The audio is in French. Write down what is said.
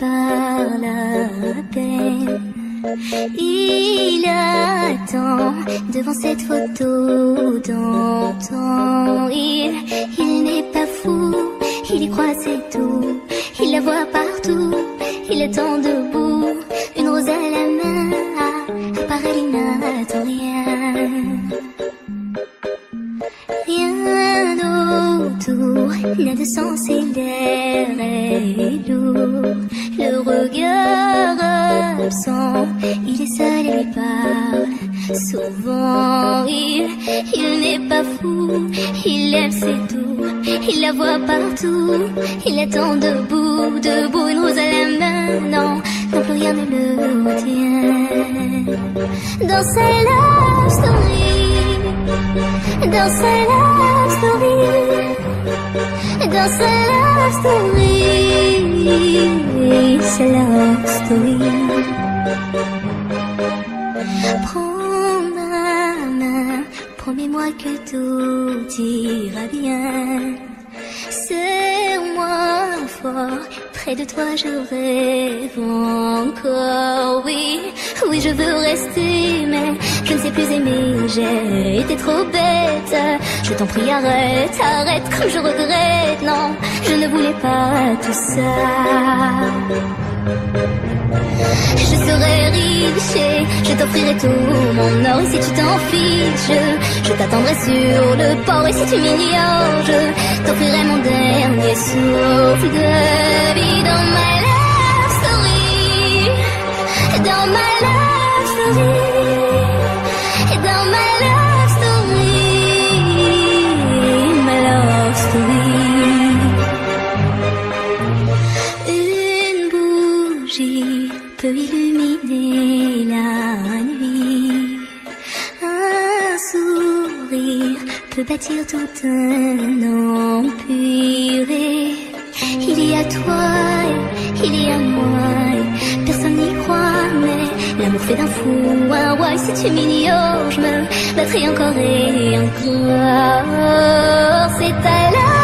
parle à peine. Il attend devant cette photo d'antan. Il n'est pas fou, il y croit c'est tout. Il la voit partout, il attend debout, une rose à la main. À part elle, il n'attend rien. Rien autour n'a de sens et l'air est lourd. Le regard absent, il est seul et lui parle souvent. Il n'est pas fou, il aime c'est tout. Il la voit partout, il attend debout, debout, une rose à la main. Non, non plus rien ne le retient. Dans sa love story, dans sa love story, dans sa love story, sa love story. Prends ma main, promets-moi que tout ira bien. Serre-moi fort, près de toi je rêve encore. Oui, oui je veux rester, mais je ne sais plus aimer, j'ai été trop bête. Je t'en prie arrête, arrête comme je regrette. Non, je ne voulais pas tout ça. Je serai riche et je t'offrirai tout mon or. Et si tu t'en fiches, je t'attendrai sur le port. Et si tu m'ignores, je t'offrirai mon dernier souffle de vie. Dans ma love story, dans ma love story, dans ma love story, ma love story. Une bougie peut illuminer la nuit. Un sourire peut bâtir tout un empire. Il y a toi, il y a moi, personne n'y croit, mais l'amour fait d'un fou un roi. Et si tu m'ignores, je me battrai encore et encore. C'est ta love